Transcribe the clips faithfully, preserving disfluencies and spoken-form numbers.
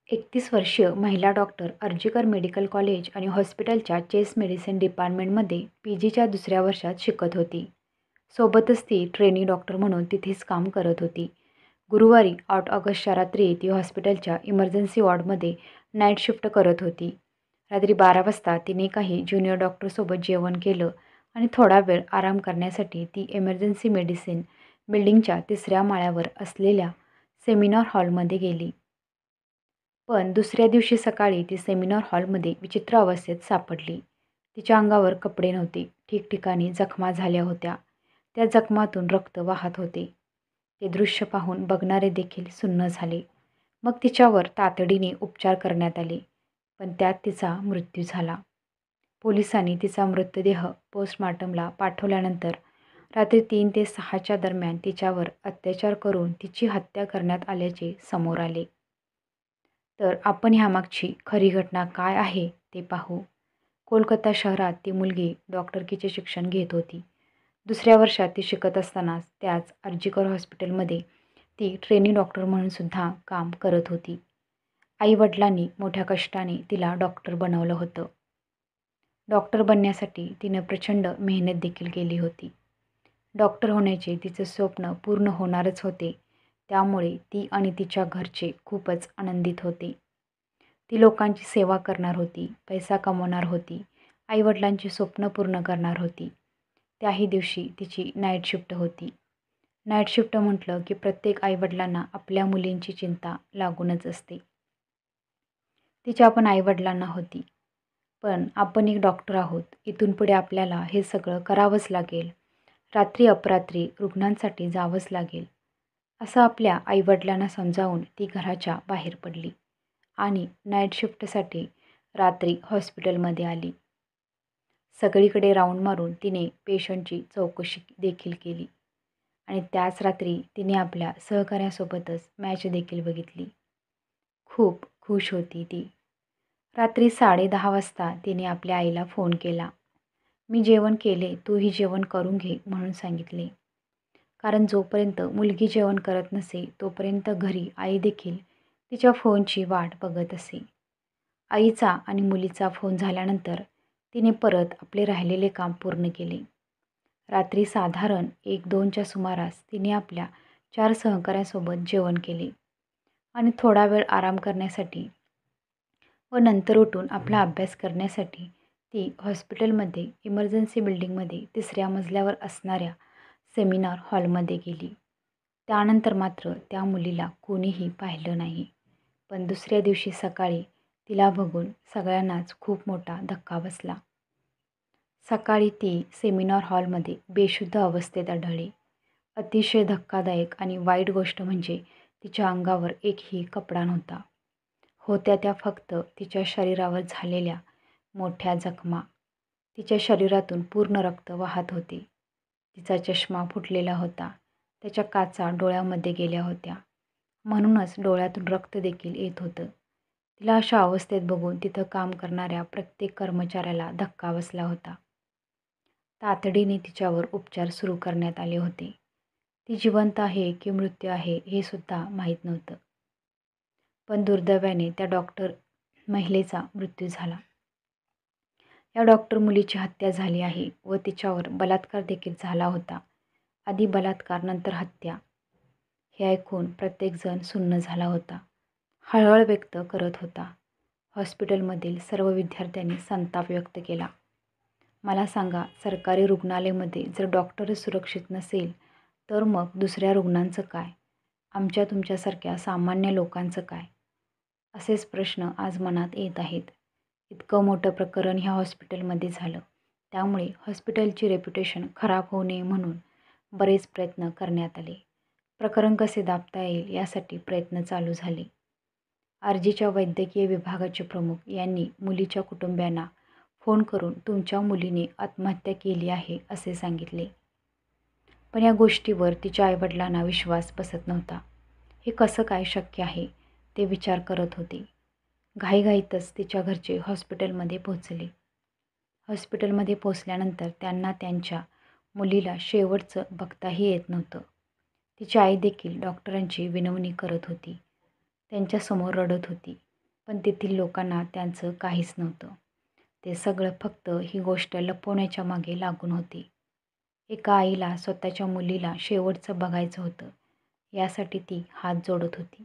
एकतीस वर्षीय महिला डॉक्टर अर्जीकर मेडिकल कॉलेज आणि हॉस्पिटलच्या चेस्ट मेडिसिन डिपार्टमेंटमध्ये पी जीच्या दुसऱ्या वर्षात शिकत होती. सोबतच ती ट्रेनी डॉक्टर म्हणून तिथेच काम करत होती. गुरुवारी आठ ऑगस्टच्या रात्री ती हॉस्पिटलच्या इमर्जन्सी वॉर्डमध्ये नाईट शिफ्ट करत होती. रात्री बारा वाजता तिने काही ज्युनियर डॉक्टरसोबत जेवण केलं आणि थोडा वेळ आराम करण्यासाठी ती इमर्जन्सी मेडिसिन बिल्डिंगच्या तिसऱ्या माळ्यावर असलेल्या सेमिनार हॉलमध्ये गेली. पण दुसऱ्या दिवशी सकाळी ती सेमिनार हॉलमध्ये विचित्र अवस्थेत सापडली. तिच्या अंगावर कपडे नव्हते. ठिकठिकाणी जखमा झाल्या होत्या. त्या जखमातून रक्त वाहत होते. ते दृश्य पाहून बघणारे देखील सुन्न झाले. मग तिच्यावर तातडीने उपचार करण्यात आले, पण त्यात तिचा मृत्यू झाला. पोलिसांनी तिचा मृतदेह पोस्टमॉर्टमला पाठवल्यानंतर रात्री तीन ते सहाच्या दरम्यान तिच्यावर अत्याचार करून तिची हत्या करण्यात आल्याचे समोर आले. तर आपण ह्यामागची खरी घटना काय आहे ते पाहू. कोलकाता शहरात ती मुलगी डॉक्टरकीचे शिक्षण घेत होती. दुसऱ्या वर्षात ती शिकत असतानाच त्याच आर्जीकर हॉस्पिटलमध्ये ती ट्रेनी डॉक्टर म्हणून सुद्धा काम करत होती. आईवडिलांनी मोठ्या कष्टाने तिला डॉक्टर बनवलं होतं. डॉक्टर बनण्यासाठी तिनं प्रचंड मेहनत देखील केली होती. डॉक्टर होण्याचे तिचं स्वप्न पूर्ण होणारच होते. त्यामुळे ती आणि तिच्या घरचे खूपच आनंदित होते. ती लोकांची सेवा करणार होती, पैसा कमवणार होती, आईवडिलांची स्वप्न पूर्ण करणार होती. त्याही दिवशी तिची नाईट शिफ्ट होती. नाईट शिफ्ट म्हटलं की प्रत्येक आईवडिलांना आपल्या मुलींची चिंता लागूनच असते. तिच्या पण आईवडिलांना होती. पण आपण एक डॉक्टर आहोत. इथून पुढे आपल्याला हे सगळं करावंच लागेल. रात्री अपरात्री रुग्णांसाठी जावंच लागेल, असं आपल्या आईवडिलांना समजावून ती घराच्या बाहेर पडली आणि नाईट शिफ्टसाठी रात्री हॉस्पिटलमध्ये आली. सगळीकडे राऊंड मारून तिने पेशंटची चौकशी देखील केली आणि त्याच रात्री तिने आपल्या सहकाऱ्यासोबतच मॅच देखील बघितली. खूप खुश होती ती. रात्री साडे दहा वाजता तिने आपल्या आईला फोन केला. मी जेवण केले, तूही जेवण करून घे म्हणून सांगितले. कारण जोपर्यंत मुलगी जेवण करत नसे तोपर्यंत घरी आई देखील तिच्या फोनची वाट बघत असे. आईचा आणि मुलीचा फोन झाल्यानंतर तिने परत आपले राहिलेले काम पूर्ण केले. रात्री साधारण एक दोनच्या सुमारास तिने आपल्या चार सहकाऱ्यांसोबत जेवण केले आणि थोडा वेळ आराम करण्यासाठी व नंतर उठून आपला अभ्यास करण्यासाठी ती हॉस्पिटलमध्ये इमर्जन्सी बिल्डिंगमध्ये तिसऱ्या मजल्यावर असणाऱ्या सेमिनार हॉलमध्ये गेली. त्यानंतर मात्र त्या मुलीला कोणीही पाहिलं नाही. पण दुसऱ्या दिवशी सकाळी तिला बघून सगळ्यांनाच खूप मोठा धक्का बसला. सकाळी ती सेमिनार हॉलमध्ये बेशुद्ध अवस्थेत आढळली. अतिशय धक्कादायक आणि वाईट गोष्ट म्हणजे तिच्या अंगावर एकही कपडा नव्हता. होत्या त्या फक्त तिच्या शरीरावर झालेल्या मोठ्या जखमा. तिच्या शरीरातून पूर्ण रक्त वाहत होते. तिचा चष्मा फुटलेला होता. त्याच्या काचा डोळ्यामध्ये गेल्या होत्या. म्हणूनच डोळ्यातून रक्त देखील येत होतं. तिला अशा अवस्थेत बघून तिथं काम करणाऱ्या प्रत्येक कर्मचाऱ्याला धक्का बसला होता. तातडीने तिच्यावर उपचार सुरू करण्यात आले होते. ती जिवंत आहे की मृत्यू आहे हे सुद्धा माहीत नव्हतं. पण दुर्दैवाने त्या डॉक्टर महिलेचा मृत्यू झाला. या डॉक्टर मुलीची हत्या झाली आहे व तिच्यावर बलात्कार देखील झाला होता. आधी बलात्कार नंतर हत्या. हे ऐकून प्रत्येकजण सुन्न झाला होता. हळहळ व्यक्त करत होता. हॉस्पिटलमधील सर्व विद्यार्थ्यांनी संताप व्यक्त केला. मला सांगा, सरकारी रुग्णालयामध्ये जर डॉक्टरच सुरक्षित नसेल तर मग दुसऱ्या रुग्णांचं काय? आमच्या तुमच्यासारख्या सामान्य लोकांचं काय? असेच प्रश्न आज मनात येत आहेत. इतकं मोठं प्रकरण ह्या हॉस्पिटलमध्ये झालं. त्यामुळे हॉस्पिटलची रेप्युटेशन खराब होऊ नये म्हणून बरेच प्रयत्न करण्यात आले. प्रकरण कसे दाबता येईल यासाठी प्रयत्न चालू झाले. आर्जीच्या वैद्यकीय विभागाचे प्रमुख यांनी मुलीच्या कुटुंबियांना फोन करून तुमच्या मुलीने आत्महत्या केली आहे असे सांगितले. पण या गोष्टीवर तिच्या आईवडिलांना विश्वास बसत नव्हता. हे कसं काय शक्य आहे ते विचार करत होते. घाईघाईतच तिच्या घरचे हॉस्पिटलमध्ये पोहोचले. हॉस्पिटलमध्ये पोहोचल्यानंतर त्यांना त्यांच्या मुलीला शेवटचं बघताही येत नव्हतं. तिची आई देखील डॉक्टरांची विनवणी करत होती. त्यांच्यासमोर रडत होती. पण तेथील लोकांना त्यांचं काहीच नव्हतं. ते सगळं फक्त ही गोष्ट लपवण्याच्या मागे लागून होते. एका आईला स्वतःच्या मुलीला शेवटचं बघायचं होतं, यासाठी ती हात जोडत होती.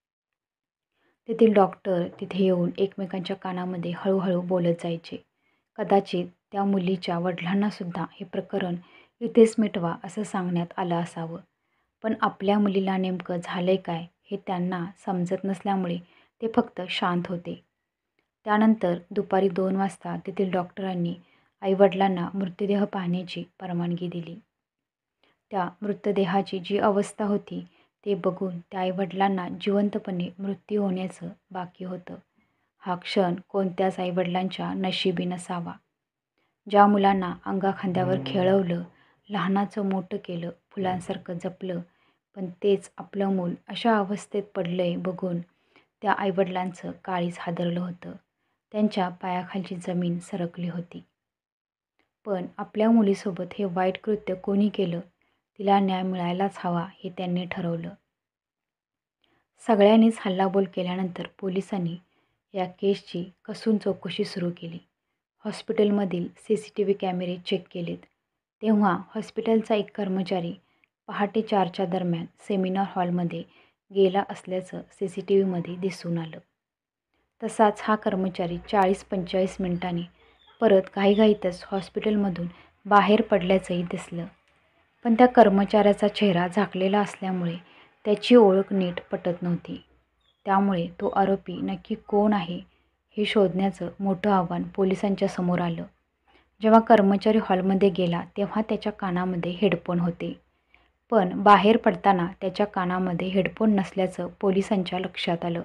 तेथील डॉक्टर तिथे येऊन एकमेकांच्या कानामध्ये हळूहळू बोलत जायचे. कदाचित त्या मुलीच्या वडिलांनासुद्धा हे प्रकरण इथेच मिटवा असं सांगण्यात आलं असावं. पण आपल्या मुलीला नेमकं झालंय काय हे त्यांना समजत नसल्यामुळे ते फक्त शांत होते. त्यानंतर दुपारी दोन वाजता तेथील डॉक्टरांनी आईवडिलांना मृतदेह पाहण्याची परवानगी दिली. त्या मृतदेहाची जी अवस्था होती ते बघून त्या आईवडिलांना जिवंतपणे मृत्यू होण्याचं बाकी होतं. हा क्षण कोणत्याच आईवडिलांच्या नशिबी नसावा. ज्या मुलांना अंगाखांद्यावर खेळवलं, लहानाचं मोठं केलं, फुलांसारखं जपलं, पण तेच आपलं मूल अशा अवस्थेत पडलंय बघून त्या आईवडिलांचं काळीज हादरलं होतं. त्यांच्या पायाखालची जमीन सरकली होती. पण आपल्या मुलीसोबत हे वाईट कृत्य कोणी केलं, तिला न्याय मिळायलाच हवा हे त्यांनी ठरवलं. सगळ्यांनीच हल्लाबोल केल्यानंतर पोलिसांनी या केसची कसून चौकशी सुरू केली. हॉस्पिटलमधील सी सी टी व्ही कॅमेरे चेक केलेत. तेव्हा हॉस्पिटलचा एक कर्मचारी पहाटे चारच्या दरम्यान सेमिनार हॉलमध्ये गेला असल्याचं सी सी टी व्हीमध्ये दिसून आलं. तसाच हा कर्मचारी चाळीस पंचेचाळीस मिनिटांनी परत घाईघाईतच हॉस्पिटलमधून बाहेर पडल्याचंही दिसलं. पण त्या कर्मचाऱ्याचा चेहरा झाकलेला असल्यामुळे त्याची ओळख नीट पटत नव्हती. त्यामुळे तो आरोपी नक्की कोण आहे हे शोधण्याचं मोठं आव्हान पोलिसांच्या समोर आलं. जेव्हा कर्मचारी हॉलमध्ये गेला तेव्हा त्याच्या कानामध्ये हेडफोन होते. पण बाहेर पडताना त्याच्या कानामध्ये हेडफोन नसल्याचं पोलिसांच्या लक्षात आलं.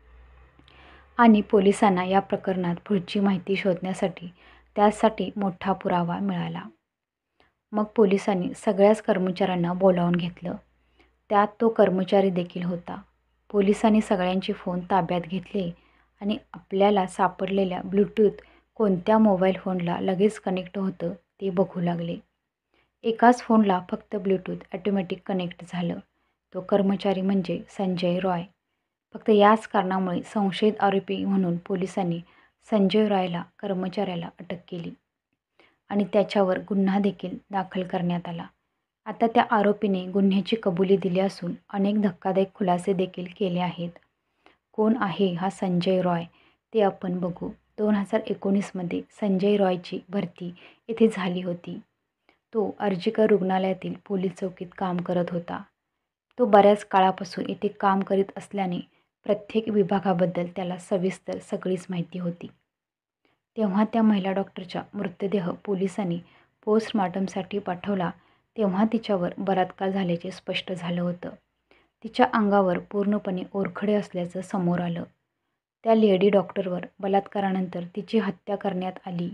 आणि पोलिसांना या प्रकरणात पुढची माहिती शोधण्यासाठी त्यासाठी मोठा पुरावा मिळाला. मग पोलिसांनी सगळ्याच कर्मचाऱ्यांना बोलावून घेतलं. त्यात तो कर्मचारी देखील होता. पोलिसांनी सगळ्यांचे फोन ताब्यात घेतले आणि आपल्याला सापडलेल्या ब्लूटूथ कोणत्या मोबाईल फोनला लगेच कनेक्ट होतं ते बघू लागले. एकाच फोनला फक्त ब्लूटूथ ऑटोमॅटिक कनेक्ट झालं. तो कर्मचारी म्हणजे संजय रॉय. फक्त याच कारणामुळे संशयित आरोपी म्हणून पोलिसांनी संजय रॉयला कर्मचाऱ्याला अटक केली आणि त्याच्यावर गुन्हा देखील दाखल करण्यात आला. आता त्या आरोपीने गुन्ह्याची कबुली दिली असून अनेक धक्कादायक खुलासे देखील केले आहेत. कोण आहे हा संजय रॉय ते आपण बघू. दोन हजार एकोणीसमध्ये संजय रॉयची भरती येथे झाली होती. तो आर्जीकर रुग्णालयातील पोलीस चौकीत काम करत होता. तो बऱ्याच काळापासून येथे काम करीत असल्याने प्रत्येक विभागाबद्दल त्याला सविस्तर सगळीच माहिती होती. तेव्हा त्या महिला डॉक्टरचा मृतदेह पोलिसांनी पोस्टमॉर्टमसाठी पाठवला तेव्हा तिच्यावर बलात्कार झाल्याचे स्पष्ट झालं होतं. तिच्या अंगावर पूर्णपणे ओरखडे असल्याचं समोर आलं. त्या लेडी डॉक्टरवर बलात्कारानंतर तिची हत्या करण्यात आली.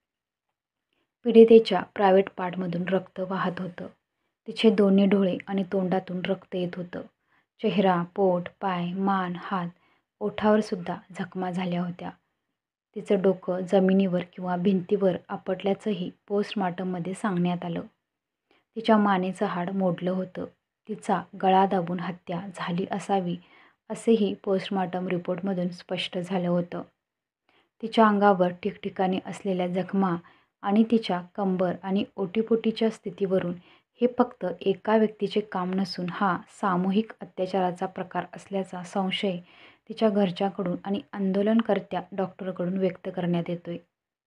पीडितेच्या प्रायव्हेट पार्टमधून रक्त वाहत होतं. तिचे दोन्ही डोळे आणि तोंडातून रक्त येत होतं. चेहरा, पोट, पाय, मान, हात, ओठावर सुद्धा जखमा झाल्या होत्या. तिचं डोकं जमिनीवर किंवा भिंतीवर आपटल्याचंही पोस्टमॉर्टममध्ये सांगण्यात आलं. तिच्या मानेचं हाड मोडलं होतं. तिचा गळा दाबून हत्या झाली असावी असेही पोस्टमॉर्टम रिपोर्टमधून स्पष्ट झालं होतं. तिच्या अंगावर ठिकठिकाणी असलेल्या जखमा आणि तिच्या कंबर आणि ओटीपोटीच्या स्थितीवरून हे फक्त एका व्यक्तीचे काम नसून हा सामूहिक अत्याचाराचा प्रकार असल्याचा संशय तिच्या घरच्याकडून आणि आंदोलनकर्त्या डॉक्टरकडून व्यक्त करण्यात येतोय.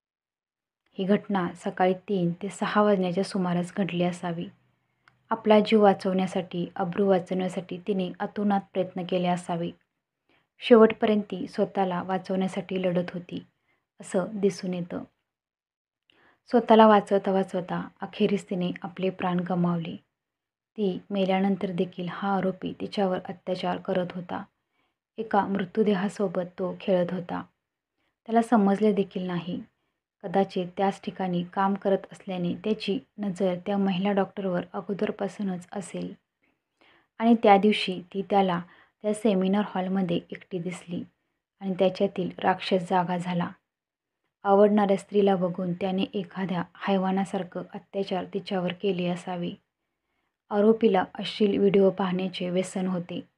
ही घटना सकाळी तीन ते सहा वाजण्याच्या सुमारास घडली असावी. आपला जीव वाचवण्यासाठी, अब्रू वाचवण्यासाठी तिने अतोनात प्रयत्न केले असावे. शेवटपर्यंत ती स्वतःला वाचवण्यासाठी लढत होती असं दिसून येतं. स्वतःला वाचवता वाचवता अखेरीस तिने आपले प्राण गमावले. ती मेल्यानंतर देखील हा आरोपी तिच्यावर अत्याचार करत होता. एका मृतदेहासोबत तो खेळत होता. त्याला समजले देखील नाही. कदाचित त्याच ठिकाणी काम करत असल्याने त्याची नजर त्या महिला डॉक्टरवर अगोदरपासूनच असेल आणि त्या दिवशी ती त्याला त्या सेमिनार हॉलमध्ये एकटी दिसली आणि त्याच्यातील राक्षस जागा झाला. आवडणाऱ्या स्त्रीला बघून त्याने एखाद्या हैवानासारखं अत्याचार तिच्यावर केले असावे. आरोपीला अश्लील व्हिडिओ पाहण्याचे व्यसन होते.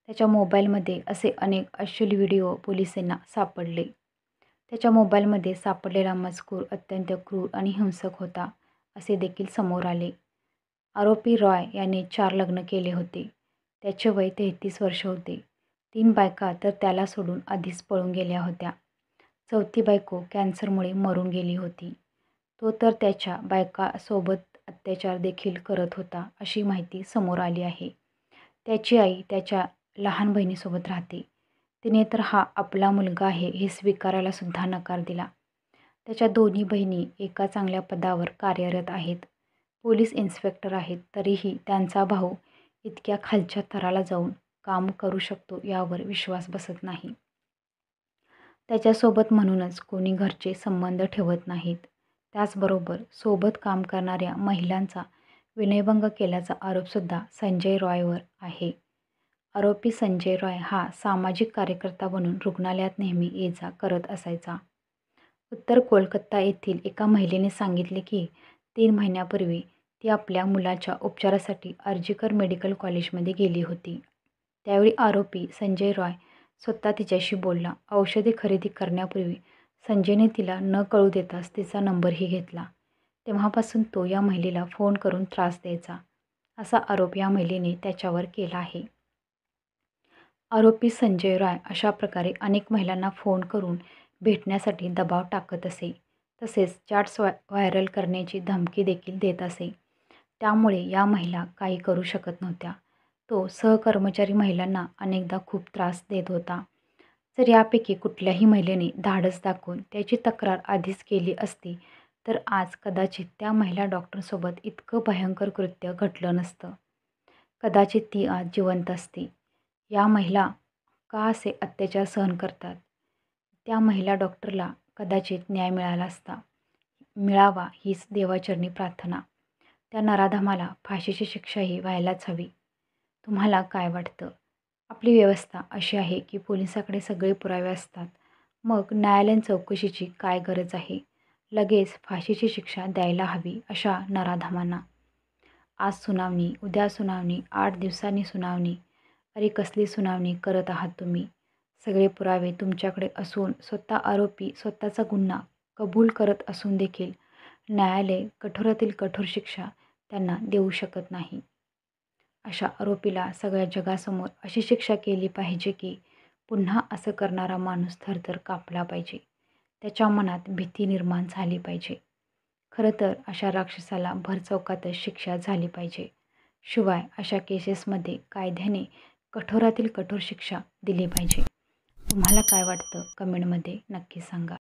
त्याच्या मोबाईलमध्ये असे अनेक अश्लील व्हिडिओ पोलिसांना सापडले. त्याच्या मोबाईलमध्ये सापडलेला मजकूर अत्यंत क्रूर आणि हिंसक होता असे देखील समोर आले. आरोपी रॉय याने चार लग्न केले होते. त्याचे वय तेहतीस वर्ष होते. तीन बायका तर त्याला सोडून आधीच पळून गेल्या होत्या. चौथी बायको कॅन्सरमुळे मरून गेली होती. तो तर त्याच्या बायकांसोबत अत्याचार देखील करत होता अशी माहिती समोर आली आहे. त्याची आई त्याच्या लहान बहिणीसोबत राहते. तिने तर हा आपला मुलगा आहे हे स्वीकारायला सुद्धा नकार दिला. त्याच्या दोन्ही बहिणी एका चांगल्या पदावर कार्यरत आहेत. पोलीस इन्स्पेक्टर आहेत. तरीही त्यांचा भाऊ इतक्या खालच्या थराला जाऊन काम करू शकतो यावर विश्वास बसत नाही. त्याच्यासोबत म्हणूनच कोणी घरचे संबंध ठेवत नाहीत. त्याचबरोबर सोबत काम करणाऱ्या महिलांचा विनयभंग केल्याचा आरोपसुद्धा संजय रॉयवर आहे. आरोपी संजय रॉय हा सामाजिक कार्यकर्ता बनून रुग्णालयात नेहमी ये-जा करत असायचा. उत्तर कोलकाता येथील एका महिलेने सांगितले की तीन महिन्यापूर्वी ती आपल्या मुलाच्या उपचारासाठी आर्जीकर मेडिकल कॉलेजमध्ये गेली होती. त्यावेळी आरोपी संजय रॉय स्वतः तिच्याशी बोलला. औषधे खरेदी करण्यापूर्वी संजयने तिला न कळू देताच तिचा नंबरही घेतला. तेव्हापासून तो या महिलेला फोन करून त्रास द्यायचा, असा आरोप या महिलेने त्याच्यावर केला आहे. आरोपी संजय रॉय अशा प्रकारे अनेक महिलांना फोन करून भेटण्यासाठी दबाव टाकत असे. तसेच चॅट्स व्हायरल करण्याची धमकी देखील देत असे. त्यामुळे या महिला काही करू शकत नव्हत्या. तो सहकर्मचारी महिलांना अनेकदा खूप त्रास देत होता. जर यापैकी कुठल्याही महिलेने धाडस दाखवून त्याची तक्रार आधीच केली असती तर आज कदाचित त्या महिला डॉक्टरसोबत इतकं भयंकर कृत्य घडलं नसतं. कदाचित ती आज जिवंत असती. या महिला का असे अत्याचार सहन करतात? त्या महिला डॉक्टरला कदाचित न्याय मिळाला असता. मिळावा हीच देवाचरणी प्रार्थना. त्या नराधमाला फाशीची शिक्षाही व्हायलाच हवी. तुम्हाला काय वाटतं? आपली व्यवस्था अशी आहे की पोलिसाकडे सगळे पुरावे असतात. मग न्यायालयीन चौकशीची काय गरज आहे? लगेच फाशीची शिक्षा द्यायला हवी अशा नराधमांना. आज सुनावणी, उद्या सुनावणी, आठ दिवसांनी सुनावणी. अरे कसली सुनावणी करत आहात तुम्ही? सगळे पुरावे तुमच्याकडे असून स्वतः आरोपी स्वतःचा गुन्हा कबूल करत असून देखील न्यायालय कठोरातील कठोर शिक्षा त्यांना देऊ शकत नाही. अशा आरोपीला सगळ्या जगासमोर अशी शिक्षा केली पाहिजे की पुन्हा असं करणारा माणूस थरथर कापला पाहिजे. त्याच्या मनात भीती निर्माण झाली पाहिजे. खरं तर अशा राक्षसाला भरचौकातच शिक्षा झाली पाहिजे. शिवाय अशा केसेसमध्ये कायद्याने कठोरातील कठोर शिक्षा दिली पाहिजे. तुम्हाला काय वाटतं? कमेंटमध्ये नक्की सांगा.